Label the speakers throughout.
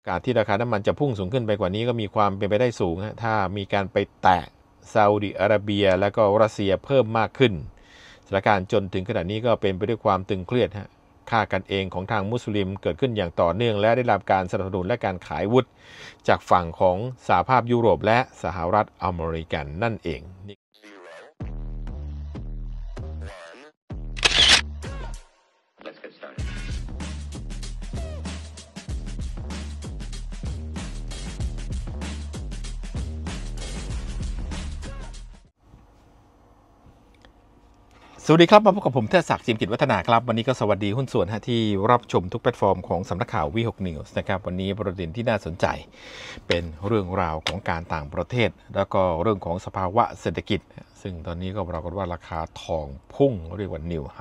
Speaker 1: การที่ราคาน้ำมันจะพุ่งสูงขึ้นไปกว่านี้ก็มีความเป็นไปได้สูงถ้ามีการไปแตะซาอุดิอาระเบียและก็รัสเซียเพิ่มมากขึ้นสถานการณ์จนถึงขณะนี้ก็เป็นไปด้วยความตึงเครียดฆ่ากันเองของทางมุสลิมเกิดขึ้นอย่างต่อเนื่องและได้รับการสนับสนุนและการขายอาวุธจากฝั่งของสหภาพยุโรปและสหรัฐอเมริกันนั่นเองสวัสดีครับมาพบกับผมเทศศักดิ์ จิมกิจวัฒนาครับวันนี้ก็สวัสดีหุ้นส่วนที่รับชมทุกแพลตฟอร์มของสำนักข่าววี6 News นะครับวันนี้ประเด็นที่น่าสนใจเป็นเรื่องราวของการต่างประเทศแล้วก็เรื่องของสภาวะเศรษฐกิจซึ่งตอนนี้ก็ปรากฏว่าราคาทองพุ่งเรียกว่านิวไฮ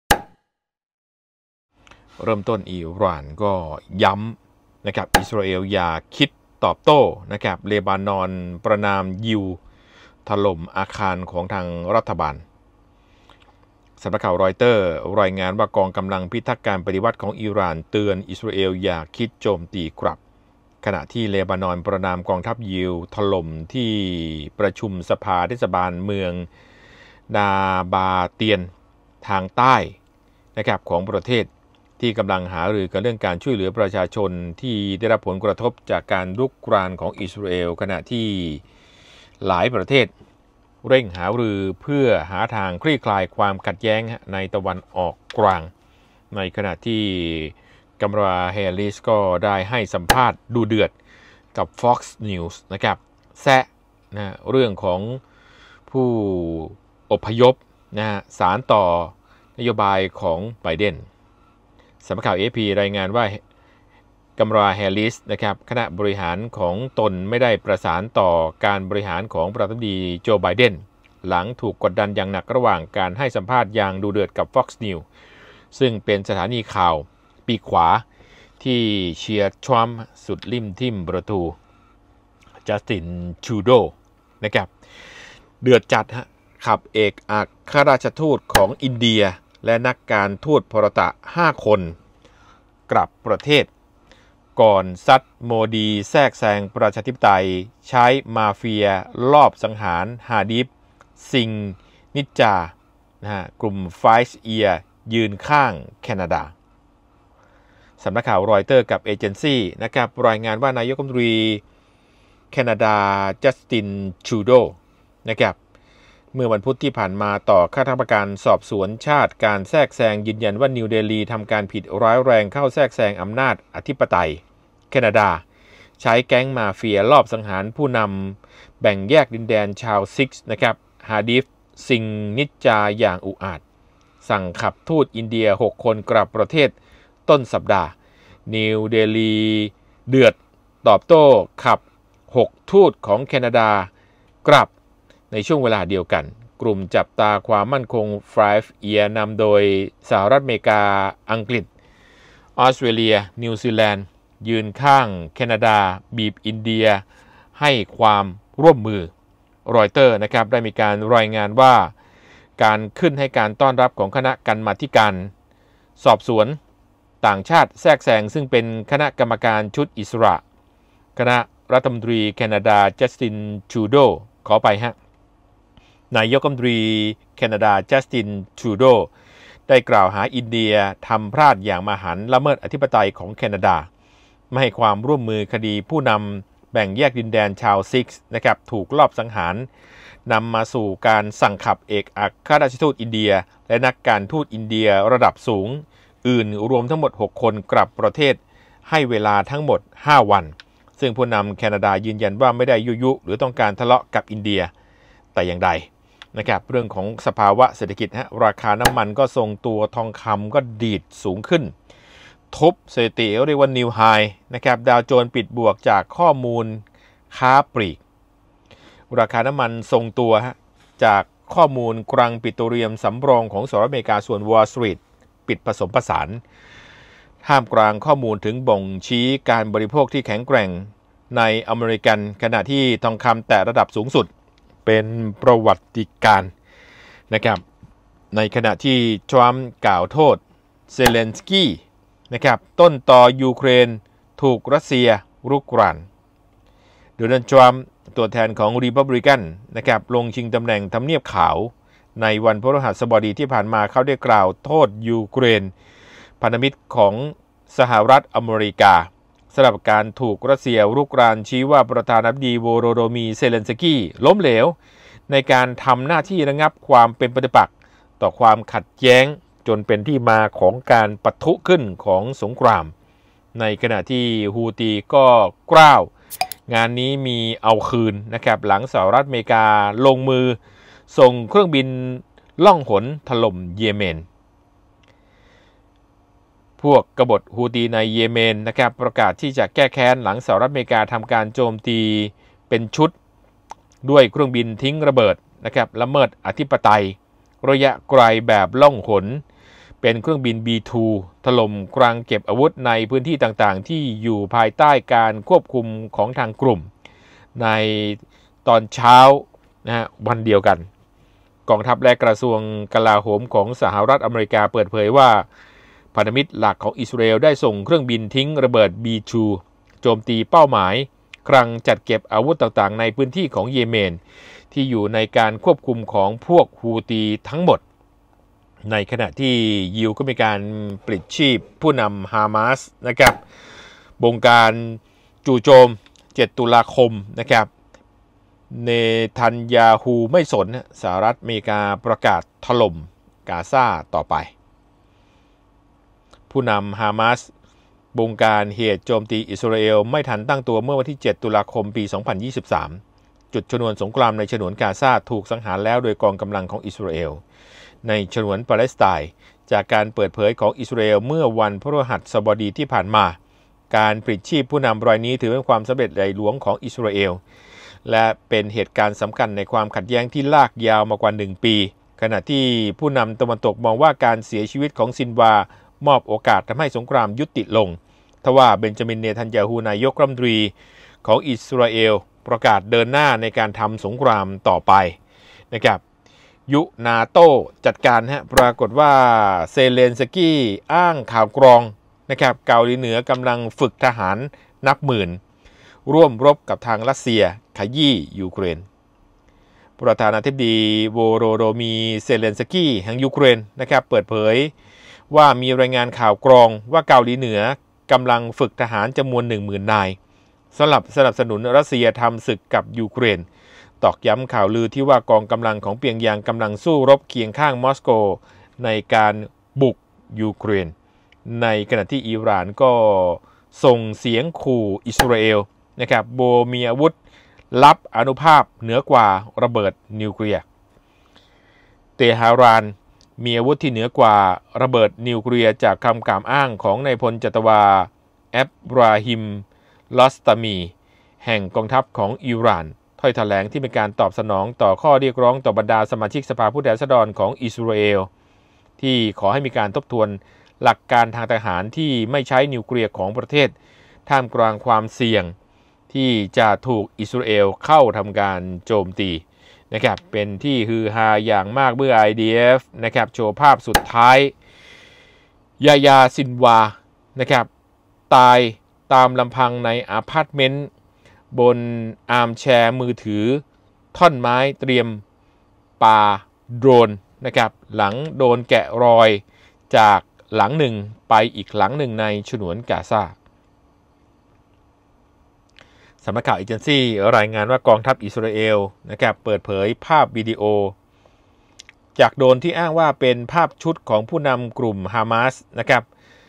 Speaker 1: เริ่มต้นอิหร่านก็ย้ำนะครับอิสราเอลอย่าคิดตอบโต้นะครับเลบานอนประนามยิวถล่มอาคารของทางรัฐบาลสำนักข่าวรอยเตอร์รายงานว่ากองกำลังพิทักษ์การปฏิวัติของอิหร่านเตือนอิสราเอลอย่าคิดโจมตีกลับขณะที่เลบานอนประนามกองทัพยิวถล่มที่ประชุมสภาเทศบาลเมืองนาบาเตียนทางใต้นะครับของประเทศที่กำลังหารือกันเรื่องการช่วยเหลือประชาชนที่ได้รับผลกระทบจากการรุกรานของอิสราเอลขณะที่หลายประเทศเร่งหารือเพื่อหาทางคลี่คลายความขัดแย้งในตะวันออกกลางในขณะที่กัมราแฮร์ริสก็ได้ให้สัมภาษณ์ดูเดือดกับ Fox News นะครับแซะเรื่องของผู้อพยพสารต่อนโยบายของไบเดนสำนักข่าว AP รายงานว่ากัมราแฮร์ริสนะครับคณะบริหารของตนไม่ได้ประสานต่อการบริหารของประธานาธิบดีโจไบเดนหลังถูกกดดันอย่างหนักระหว่างการให้สัมภาษณ์อย่างดูเดือดกับ Fox News ซึ่งเป็นสถานีข่าวปีกขวาที่เชียร์ทรัมป์สุดริมทิ่มประตูจัสตินชูโดนะครับเดือดจัดขับเอกอัครราชทูตของอินเดียและนักการทูตพรตะ5 คนกลับประเทศก่อนซัดโมดีแทรกแซงประชาธิปไตยใช้มาเฟียลอบสังหารฮาดิฟซิงนิจจากลุ่มไฟส์เอียยืนข้างแคนาดาสำนักข่าวรอยเตอร์กับเอเจนซี่นะครับรายงานว่านายกรัฐมนตรีแคนาดาจัสตินชูโดนะครับเมื่อวันพุธที่ผ่านมาต่อคณะกรรมการสอบสวนชาติการแทรกแซงยืนยันว่านิวเดลีทำการผิดร้ายแรงเข้าแทรกแซงอำนาจอธิปไตยแคนาดาใช้แก๊งมาเฟียลอบสังหารผู้นำแบ่งแยกดินแดนชาวซิกส์นะครับฮาดิฟซิงนิจจาอย่างอุอาจสั่งขับทูตอินเดีย6 คนกลับประเทศต้นสัปดาห์นิวเดลีเดือดตอบโต้ขับ6 ทูตของแคนาดากลับในช่วงเวลาเดียวกันกลุ่มจับตาความมั่นคง5 Year นำโดยสหรัฐอเมริกาอังกฤษออสเตรเลียนิวซีแลนด์ยืนข้างแคนาดาบีบอินเดียให้ความร่วมมือรอยเตอร์นะครับได้มีการรายงานว่าการขึ้นให้การต้อนรับของคณะกรรมาธิการสอบสวนต่างชาติแทรกแซงซึ่งเป็นคณะกรรมการชุดอิสระคณะรัฐมนตรีแคนาดาจัสตินชูโดขอไปนายกรัฐมนตรีแคนาดาจัสตินทรูโดได้กล่าวหาอินเดียทำพลาดอย่างมหันต์ละเมิดอธิปไตยของแคนาดาไม่ให้ความร่วมมือคดีผู้นำแบ่งแยกดินแดนชาวซิกส์นะครับถูกลอบสังหารนำมาสู่การสั่งขับเอกอัครราชทูตอินเดียและนักการทูตอินเดียระดับสูงอื่นรวมทั้งหมด6 คนกลับประเทศให้เวลาทั้งหมด5 วันซึ่งผู้นำแคนาดายืนยันว่าไม่ได้ยุหรือต้องการทะเลาะกับอินเดียแต่อย่างใดนะครับเรื่องของสภาวะเศรษฐกิจราคาน้ำมันก็ทรงตัวทองคำก็ดีดสูงขึ้นทุบสถิติเรียกว่านิวไฮนะครับดาวโจนส์ปิดบวกจากข้อมูลค้าปลีกราคาน้ำมันทรงตัวจากข้อมูลคลังปิโตรเลียมสำรองของสหรัฐอเมริกาส่วน Wall Street ปิดผสมผสานท่ามกลางข้อมูลถึงบ่งชี้การบริโภคที่แข็งแกร่งในอเมริกันขณะที่ทองคำแตะระดับสูงสุดเป็นประวัติการณ์นะครับในขณะที่ทรัมป์กล่าวโทษเซเลนสกี้นะครับต้นต่อยูเครนถูกรัสเซียรุกรานโดนัลด์ทรัมป์ตัวแทนของรีพับลิกันนะครับลงชิงตำแหน่งทำเนียบขาวในวันพฤหัสบดีที่ผ่านมาเขาได้กล่าวโทษยูเครนพันธมิตรของสหรัฐอเมริกาสำหรับการถูกรัสเซียรุกรานชี้ว่าประธานาธิบดีโวโรโดมีเซเลนสกี้ล้มเหลวในการทำหน้าที่ระงับความเป็นปฏิปักษ์ต่อความขัดแย้งจนเป็นที่มาของการปะทุขึ้นของสงครามในขณะที่ฮูตีก็กล่าวงานนี้มีเอาคืนนะครับหลังสหรัฐอเมริกาลงมือส่งเครื่องบินล่องหนถล่มเยเมนพวกกบฏฮูตีในเยเมนนะครับประกาศที่จะแก้แค้นหลังสหรัฐอเมริกาทำการโจมตีเป็นชุดด้วยเครื่องบินทิ้งระเบิดนะครับละเมิดอธิปไตยระยะไกลแบบล่องหนเป็นเครื่องบิน B2 ถล่มกลางเก็บอาวุธในพื้นที่ต่างๆที่อยู่ภายใต้การควบคุมของทางกลุ่มในตอนเช้านะฮะวันเดียวกันกองทัพและกระทรวงกลาโหมของสหรัฐอเมริกาเปิดเผยว่าพันธมิตรหลักของอิสราเอลได้ส่งเครื่องบินทิ้งระเบิด B2 โจมตีเป้าหมายคลังจัดเก็บอาวุธต่างๆในพื้นที่ของเยเมนที่อยู่ในการควบคุมของพวกฮูตีทั้งหมดในขณะที่ยิวก็มีการปลิดชีพผู้นำฮามาสนะครับบงการจู่โจม7 ตุลาคมนะครับเนทันยาฮูไม่สนสหรัฐอเมริกาประกาศถล่มกาซาต่อไปผู้นำฮามาสบงการเหตุโจมตีอิสราเอลไม่ทันตั้งตัวเมื่อวันที่7 ตุลาคมปี 2023จุดชนวนสงครามในฉนวนกาซาถูกสังหารแล้วโดยกองกำลังของอิสราเอลในฉนวนปาเลสไตน์จากการเปิดเผยของอิสราเอลเมื่อวันพฤหัสบดีที่ผ่านมาการปลิดชีพผู้นำรายนี้ถือเป็นความสำเร็จใหญ่หลวงของอิสราเอลและเป็นเหตุการณ์สำคัญในความขัดแย้งที่ลากยาวมากว่า1 ปีขณะที่ผู้นำตะวันตกมองว่าการเสียชีวิตของซินวามอบโอกาสทำให้สงครามยุติลงทว่าเบนจามิน เนทันยาฮูนายกรัฐมนตรีของอิสราเอลประกาศเดินหน้าในการทำสงครามต่อไปนะครับยุนาโตจัดการปรากฏว่าเซเลนสกี้อ้างข่าวกรองนะครับเกาหลีเหนือกำลังฝึกทหารนับหมื่นร่วมรบกับทางรัสเซียขยี้ยูเครนประธานาธิบดีโวโรโดมีเซเลนสกี้แห่งยูเครนนะครับเปิดเผยว่ามีรายงานข่าวกรองว่าเกาหลีเหนือกำลังฝึกทหารจำนวน 10,000 นายสนับสนุนรัสเซียทำศึกกับยูเครนตอกย้ำข่าวลือที่ว่ากองกำลังของเปียงยางกำลังสู้รบเคียงข้างมอสโกในการบุกยูเครนในขณะที่อิหร่านก็ส่งเสียงขู่อิสราเอลนะครับโบมีอาวุธลับอนุภาพเหนือกว่าระเบิดนิวเคลียร์เตหะรานมีอาวุธที่เหนือกว่าระเบิดนิวเคลียร์จากคำกล่าวอ้างของนายพลจัตวาแอบราฮิมลอสตามีแห่งกองทัพของอิหร่านถ้อยแถลงที่เป็นการตอบสนองต่อข้อเรียกร้องต่อบรรดาสมาชิกสภาผู้แทนราษฎรของอิสราเอลที่ขอให้มีการทบทวนหลักการทางทหารที่ไม่ใช้นิวเคลียร์ของประเทศท่ามกลางความเสี่ยงที่จะถูกอิสราเอลเข้าทำการโจมตีนะครับเป็นที่ฮือฮาอย่างมากเมื่อ IDF นะครับโชว์ภาพสุดท้ายยาซินวานะครับตายตามลำพังในอพาร์ตเมนต์บนอาร์มแชร์มือถือท่อนไม้เตรียมปาโดรนนะครับหลังโดนแกะรอยจากหลังหนึ่งไปอีกหลังหนึ่งในฉนวนกาซาสำนักข่าวเอเจนซี่รายงานว่ากองทัพอิสราเอลนะครับเปิดเผยภาพวิดีโอจากโดรนที่อ้างว่าเป็นภาพชุดของผู้นำกลุ่มฮามาสนะครับ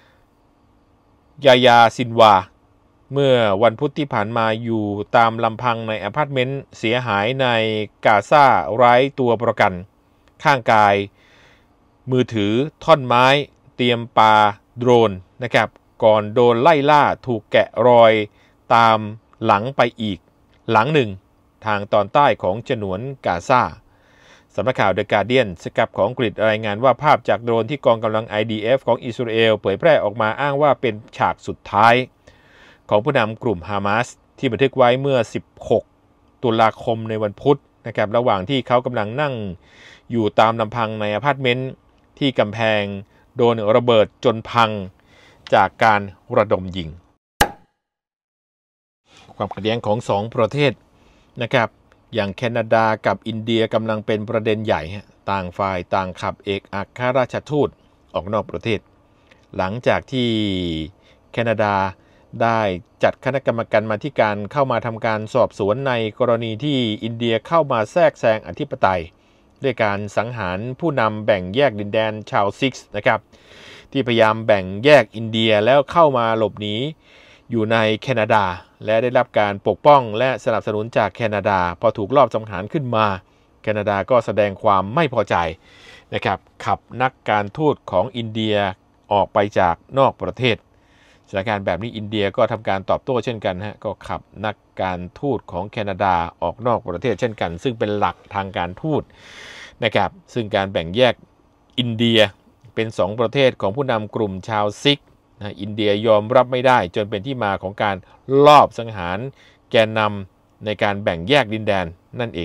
Speaker 1: ยาซินวาเมื่อวันพุธที่ผ่านมาอยู่ตามลำพังในอพาร์ตเมนต์เสียหายในกาซาไร้ตัวประกันข้างกายมือถือท่อนไม้เตรียมปาโดรนนะครับก่อนโดนไล่ล่าถูกแกะรอยตามหลังไปอีกหลังหนึ่งทางตอนใต้ของฉนวนกาซาสำนักข่าว The Guardian สกับของอังกฤษรายงานว่าภาพจากโดรนที่กองกำลัง IDF ของอิสราเอลเผยแพร่ออกมาอ้างว่าเป็นฉากสุดท้ายของผู้นำกลุ่มฮามาสที่บันทึกไว้เมื่อ16 ตุลาคมในวันพุธนะครับระหว่างที่เขากำลังนั่งอยู่ตามลำพังในอพาร์ตเมนต์ที่กำแพงโดนระเบิดจนพังจากการระดมยิงความขัดแย้งของ2ประเทศนะครับอย่างแคนาดากับอินเดียกำลังเป็นประเด็นใหญ่ต่างฝ่ายต่างขับเอกอัครราชทูตออกนอกประเทศหลังจากที่แคนาดาได้จัดคณะกรรมการมาที่การเข้ามาทำการสอบสวนในกรณีที่อินเดียเข้ามาแทรกแซงอธิปไตยด้วยการสังหารผู้นำแบ่งแยกดินแดนชาวซิกซ์นะครับที่พยายามแบ่งแยกอินเดียแล้วเข้ามาหลบหนีอยู่ในแคนาดาและได้รับการปกป้องและสนับสนุนจากแคนาดาพอถูกลอบสังหารขึ้นมาแคนาดาก็แสดงความไม่พอใจนะครับขับนักการทูตของอินเดียออกไปจากนอกประเทศสถานการณ์แบบนี้อินเดียก็ทำการตอบโต้เช่นกันก็ขับนักการทูตของแคนาดาออกนอกประเทศเช่นกันซึ่งเป็นหลักทางการทูตนะครับซึ่งการแบ่งแยกอินเดียเป็น2ประเทศของผู้นำกลุ่มชาวซิกอินเดียยอมรับไม่ได้จนเป็นที่มาของการลอบสังหารแกนนำในการแบ่งแยกดินแดนนั่นเอง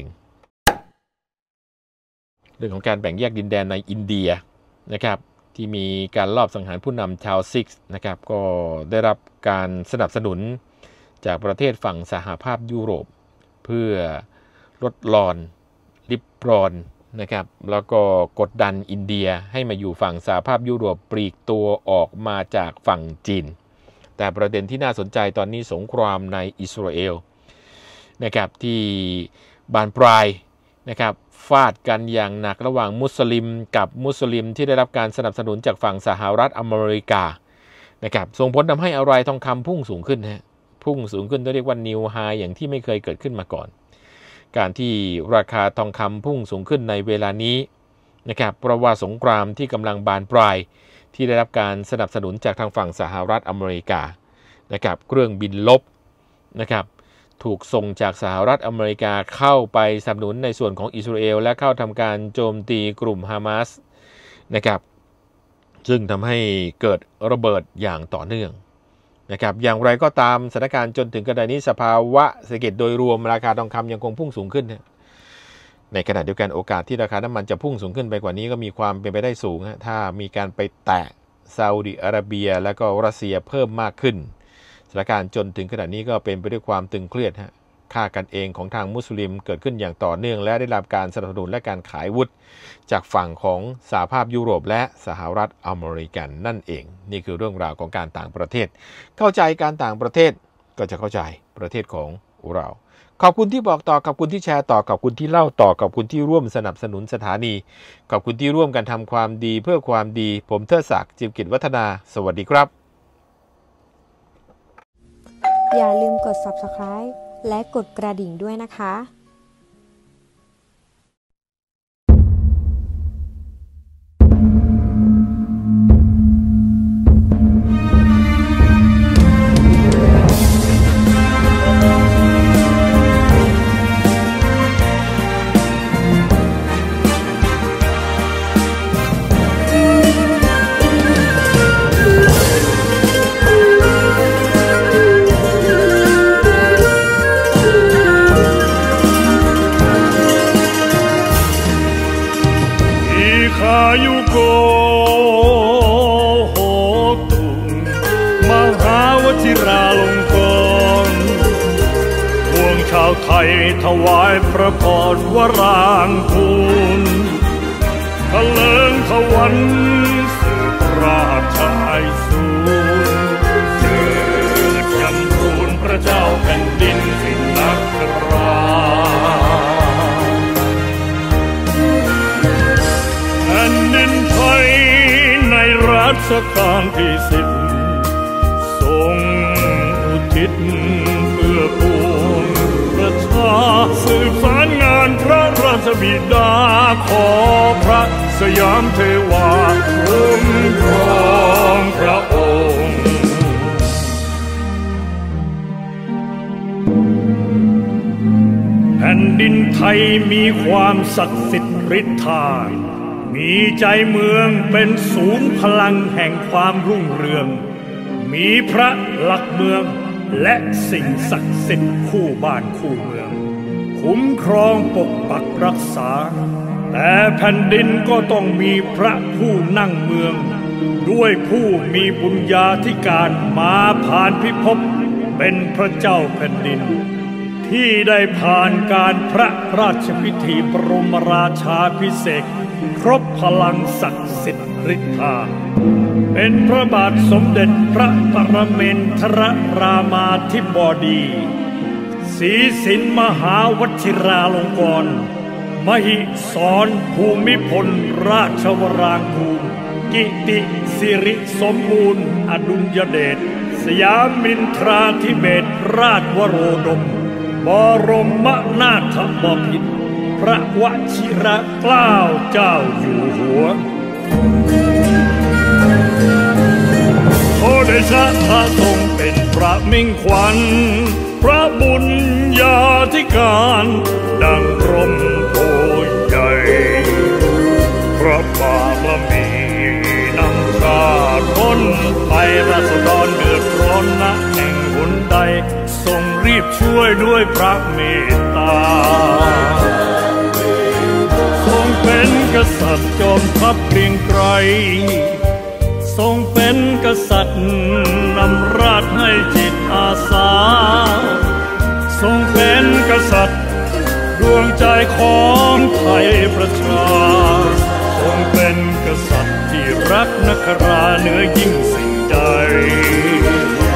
Speaker 1: เรื่องของการแบ่งแยกดินแดนในอินเดียนะครับที่มีการลอบสังหารผู้นำชาวซิกนะครับก็ได้รับการสนับสนุนจากประเทศฝั่งสหภาพยุโรปเพื่อลดรอนริบรอนนะครับแล้วก็กดดันอินเดียให้มาอยู่ฝั่งสหภาพยุโรปปลีกตัวออกมาจากฝั่งจีนแต่ประเด็นที่น่าสนใจตอนนี้สงครามในอิสราเอลนะครับที่บานปลายนะครับฟาดกันอย่างหนักระหว่างมุสลิมกับมุสลิมที่ได้รับการสนับสนุนจากฝั่งสหรัฐอเมริกานะครับส่งผลทำให้อะไรทองคำพุ่งสูงขึ้นพุ่งสูงขึ้นเรียกว่านิวไฮอย่างที่ไม่เคยเกิดขึ้นมาก่อนการที่ราคาทองคำพุ่งสูงขึ้นในเวลานี้นะครับเพราะว่าสงครามที่กำลังบานปลายที่ได้รับการสนับสนุนจากทางฝั่งสหรัฐอเมริกานะครับเครื่องบินรบนะครับถูกส่งจากสหรัฐอเมริกาเข้าไปสนับสนุนในส่วนของอิสราเอลและเข้าทำการโจมตีกลุ่มฮามาสนะครับซึ่งทำให้เกิดระเบิดอย่างต่อเนื่องนะครับอย่างไรก็ตามสถานการณ์จนถึงขณะนี้สภาวะเศรษฐกิจโดยรวมราคาทองคำยังคงพุ่งสูงขึ้นในขณะเดียวกันโอกาสที่ราคาน้ำมันจะพุ่งสูงขึ้นไปกว่านี้ก็มีความเป็นไปได้สูงถ้ามีการไปแตะซาอุดิอาระเบียและก็รัสเซียเพิ่มมากขึ้นสถานการณ์จนถึงขณะนี้ก็เป็นไปด้วยความตึงเครียดฆ่ากันเองของทางมุสลิมเกิดขึ้นอย่างต่อเนื่องและได้รับการสนับสนุนและการขายวุธจากฝั่งของสหภาพยุโรปและสหรัฐอเมริกันนั่นเองนี่คือเรื่องราวของการต่างประเทศเข้าใจการต่างประเทศก็จะเข้าใจประเทศของเราขอบคุณที่บอกต่อขอบคุณที่แชร์ต่อขอบคุณที่เล่าต่อขอบคุณที่ร่วมสนับสนุนสถานีขอบคุณที่ร่วมกันทำความดีเพื่อความดีผมเทิดศักดิ์ จิมกิจวัฒนาสวัสดีครับ
Speaker 2: อย่าลืมกด Subscribe และกดกระดิ่งด้วยนะคะ
Speaker 3: ไทยถวายพระพรวรางคูลทะเลิงทวันสืบราชายสูรเจิดยำทูลพระเจ้าแผ่นดินสิ้นนักราแผ่นดินไทยในรัชกาลที่10ทรงอุทิศเพื่อปวงประชาสืบสารงานพระราชบิดาขอพระสยามเทวาคุ้มครองพระองค์แผ่นดินไทยมีความศักดิ์สิทธิ์ฤทธามีใจเมืองเป็นศูนย์พลังแห่งความรุ่งเรืองมีพระหลักเมืองและสิ่งศักดิ์สิทธิ์คู่บ้านคู่เมืองคุ้มครองปกปักรักษาแต่แผ่นดินก็ต้องมีพระผู้นั่งเมืองด้วยผู้มีบุญญาธิการมาผ่านพิภพเป็นพระเจ้าแผ่นดินที่ได้ผ่านการพระราชพิธีบรมราชาภิเษกครบพลังศักดิ์สิทธิ์ฤทธาเป็นพระบาทสมเด็จพระปรเมนทรรามาธิบดีศรีสินมหาวชิราลงกรณ์มหิศรภูมิพลราชวรางคูรกิติสิริสมบูรณ์อดุลยเดชสยามินทราธิเบศรราชวโรดมบรมนาถบพิตรพระวชิรเกล้าเจ้าอยู่หัวโอเดชะพระทรงเป็นพระมิ่งขวัญพระบุญญาธิการดังร่มโพใหญ่พระบารมีนำชาติพ้นไปราษฎรเดือดร้อนณแห่งหนใดทรงรีบช่วยด้วยพระเมตตาทรงเป็นกษัตริย์จอมทัพเกรียงไกรทรงเป็นกษัตริย์นำราชให้จิตอาสาทรงเป็นกษัตริย์ดวงใจของไทยประชาทรงเป็นกษัตริย์ที่รักนักราเหนือยิ่งสิ่งใด